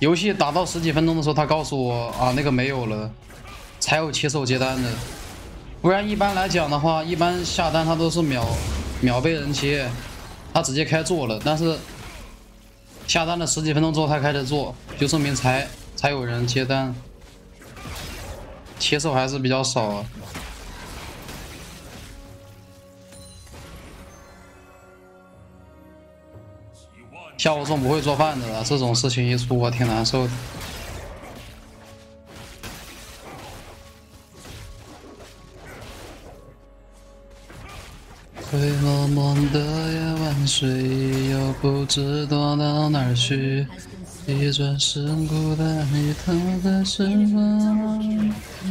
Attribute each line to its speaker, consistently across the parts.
Speaker 1: 游戏打到10几分钟的时候，他告诉我啊，那个没有了，才有切手接单的。不然一般来讲的话，一般下单他都是秒被人切，他直接开做了。但是下单了10几分钟之后，他开始做，就证明才有人接单，切手还是比较少啊。像我这种不会做饭的，这种事情一出，我挺难受的。灰蒙蒙的夜晚，水又不知躲到哪儿去，一转身，孤单你躺在身旁，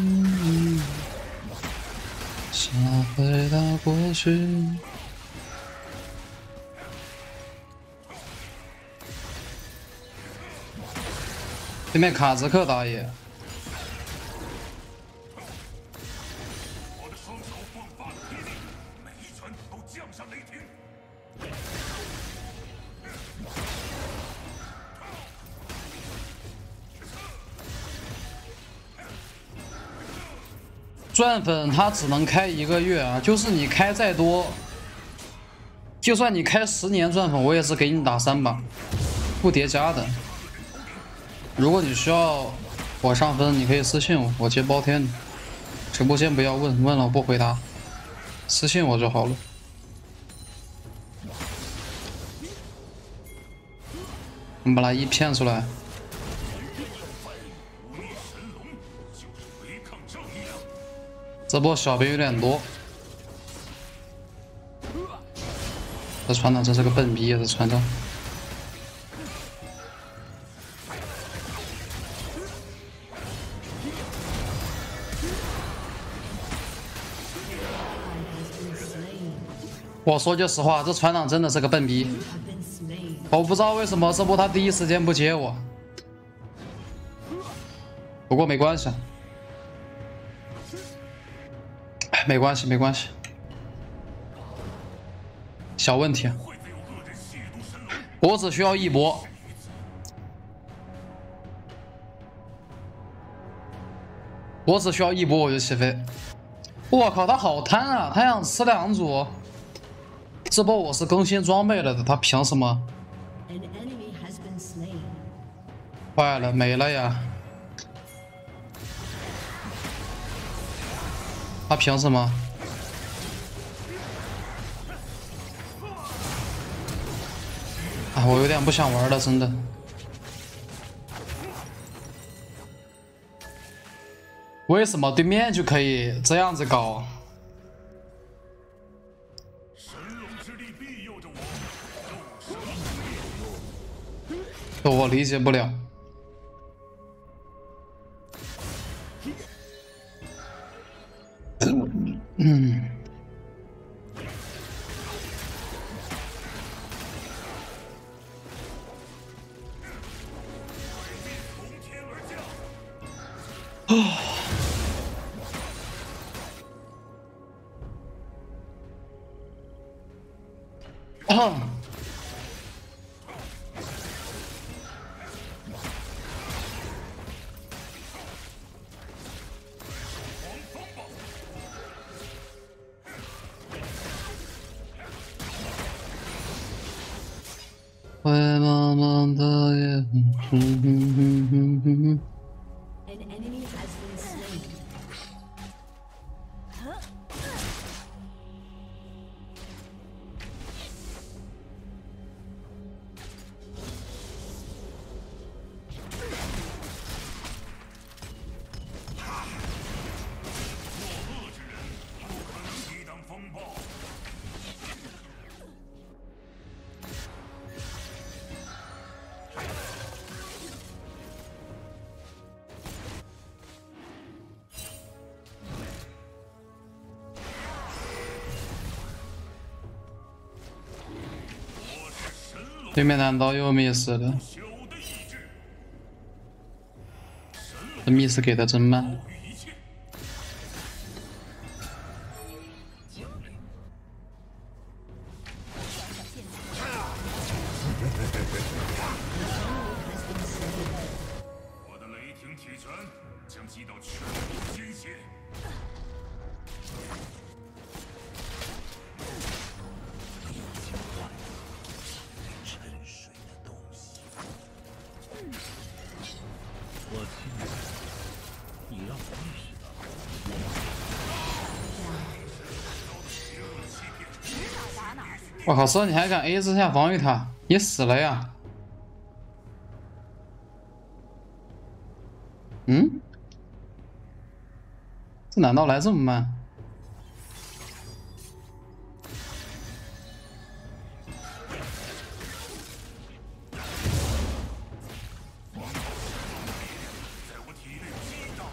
Speaker 1: 想回到过去。对面卡兹克打野，
Speaker 2: 我的双手迸发了霹雳，每一拳都降下雷霆。
Speaker 1: 钻粉它只能开1个月啊，就是你开再多，就算你开10年钻粉，我也是给你打3把，不叠加的。如果你需要我上分，你可以私信我，我接包天的。直播间不要问，问了我不回答，私信我就好了。我们把他一骗出来。这波小兵有点多，这船长真是个笨逼啊！这船长。我说句实话，这船长真的是个笨逼。我不知道为什么这波他第一时间不接我，不过没关系，没关系，没关系，小问题。我只需要一波，我只需要一波我就起飞。我靠，他好贪啊！他想吃2组。这波我是更新装备了的，他凭什么？坏了，没了呀！他凭什么？啊，我有点不想玩了，真的。为什么对面就可以这样子搞？我理解不了。灰蒙蒙的夜，对面难道又 miss 了？这 miss 给的真慢。
Speaker 2: 滴到全部鲜血。沉睡的东西。我亲爱的，你让我意识到，
Speaker 1: 我靠，这你还敢 A 之下防御他？你死了呀！嗯？这难道来这么慢？
Speaker 2: 在我体内激荡。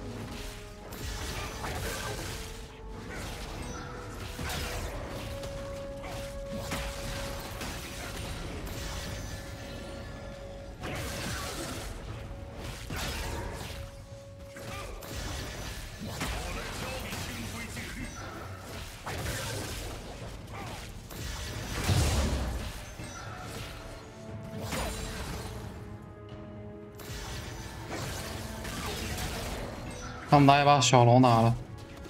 Speaker 1: 他们拿一把小龙拿了，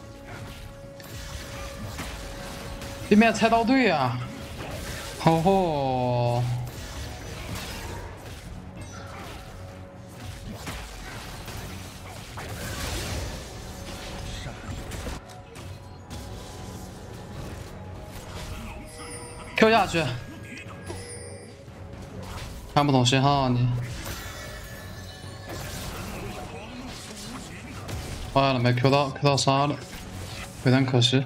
Speaker 1: 对面菜刀队啊！吼吼！Q 下去，看不懂信号你。坏了，没 Q 到 ，Q 到杀了，有点可惜。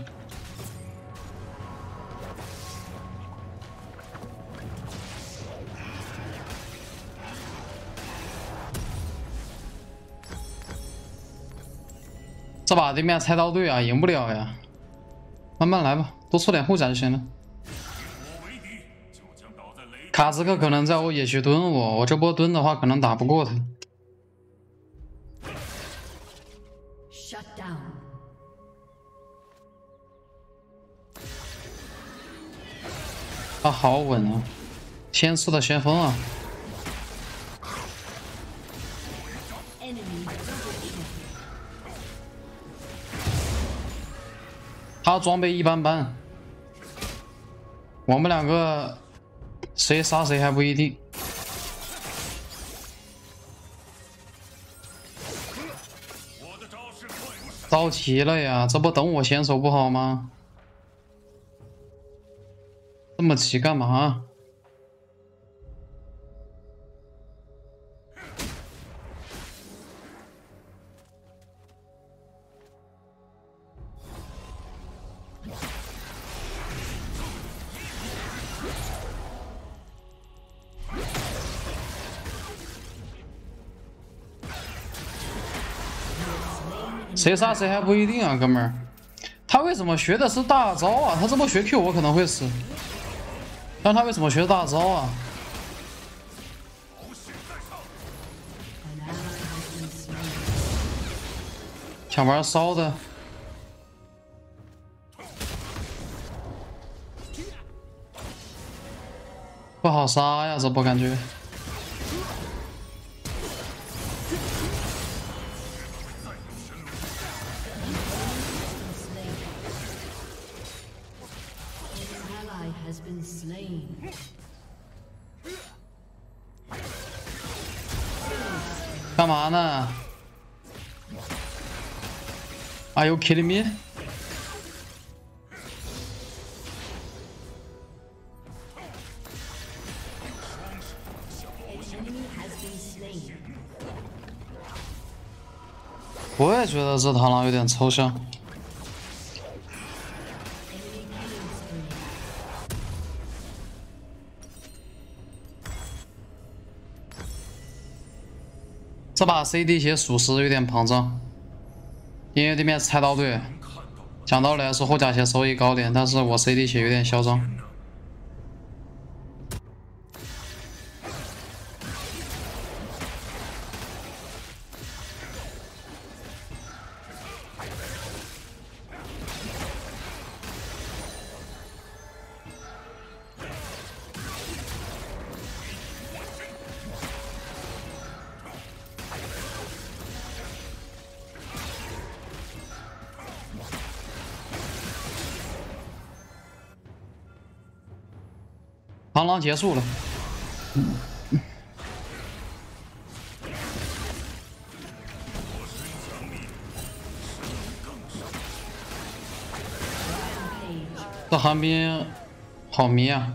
Speaker 1: 这把对面菜刀队啊，赢不了呀。慢慢来吧，多出点护甲就行了。卡兹克可能在我野区蹲我，我这波蹲的话可能打不过他。
Speaker 3: Shut down.
Speaker 1: 他好稳啊，先吃的先锋啊。他装备一般般，我们两个谁杀谁还不一定。着急了呀，这不等我先手不好吗？这么急干嘛？谁杀谁还不一定啊，哥们儿。他为什么学的是大招啊？他这么学 Q 我可能会死，但他为什么学大招啊？想玩骚的，不好杀呀，这波感觉。干嘛呢？Are you kidding me？ 我也觉得这螳螂有点抽象。这把 CD 血属实有点膨胀，因为对面菜刀队，讲道理来说护甲血收益高点，但是我 CD 血有点嚣张。 螳螂结束了。这寒冰好迷啊！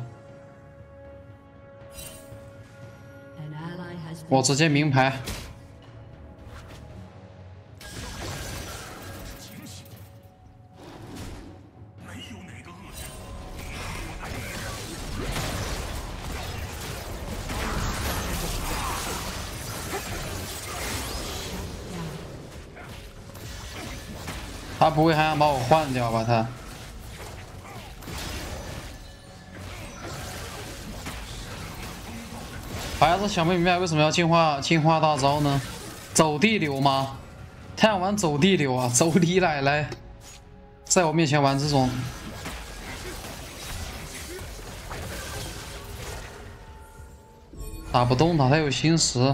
Speaker 1: 我直接名牌。他不会还想把我换掉吧？他还是想不明白为什么要进化大招呢？走地流吗？他想玩走地流啊！走你奶奶！在我面前玩这种，打不动他，他有心识。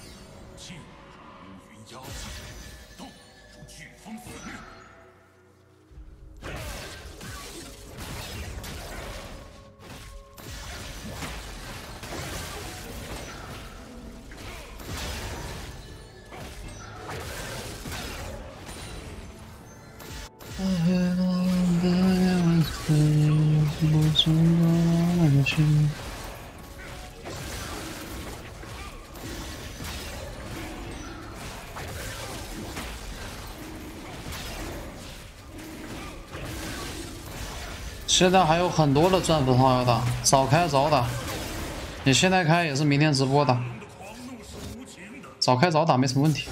Speaker 1: 现在还有很多的钻粉号要打，早开早打。你现在开也是明天直播打，早开早打没什么问题。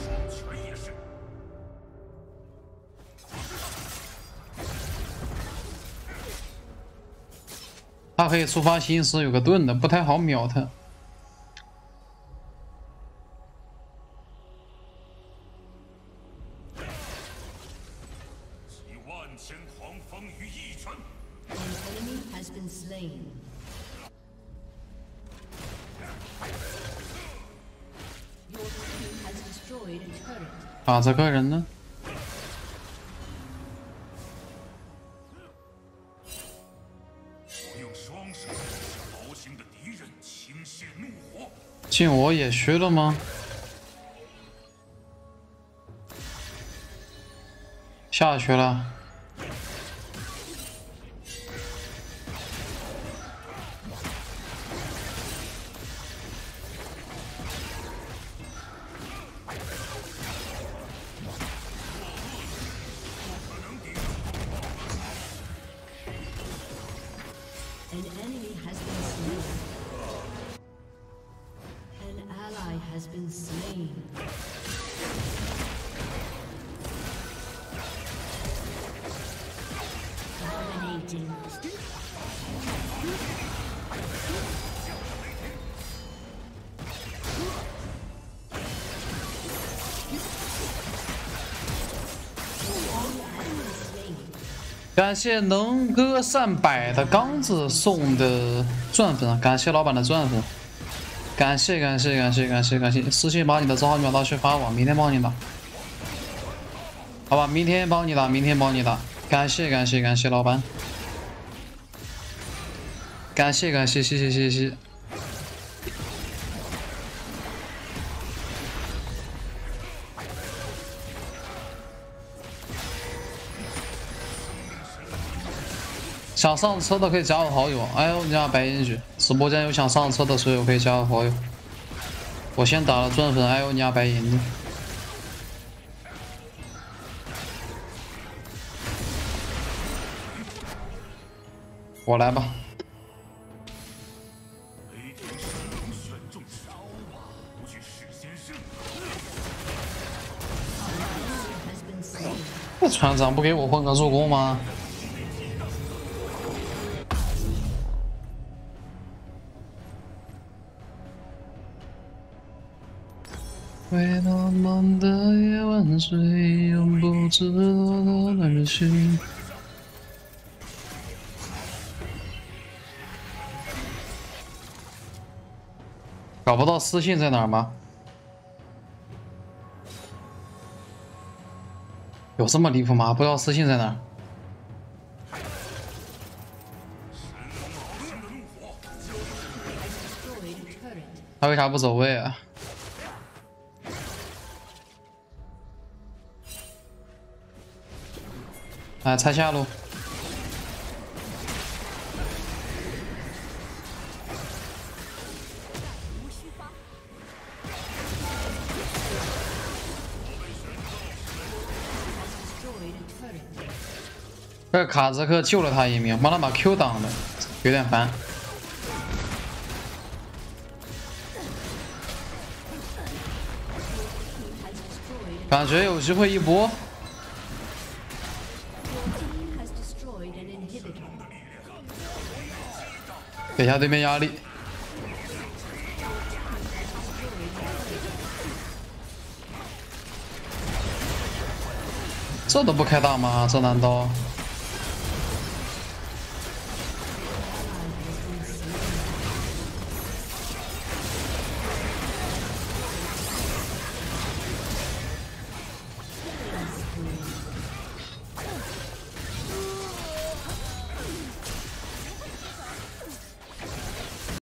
Speaker 1: 他可以触发心识，有个盾的，不太好秒他。
Speaker 2: 集万千狂风于一拳。
Speaker 1: 啊，这个人呢？
Speaker 2: 我用双手向豪情的敌人倾泻怒火。
Speaker 1: 进我野区了吗？下去了。感谢能歌善百的刚子送的钻粉，感谢老板的钻粉，感谢，私信把你的账号密码到去发我，明天帮你打，好吧，明天帮你打，感谢老板，感谢，谢。想上车的可以加我好友，哎呦，你家白银局直播间有想上车的，所以我可以加我好友。我先打了钻粉，哎呦，你家白银的，我来吧。这船长不给我混个助攻吗？回到梦的夜晚，谁永不知道的旅行。搞不到私信在哪儿吗？有这么离谱吗？不知道私信在哪儿。 他为啥不走位啊？哎，拆下路。这卡兹克救了他一命，帮他把 Q 挡了，有点烦。感觉有机会一波。给下对面压力。这都不开大吗？这难道？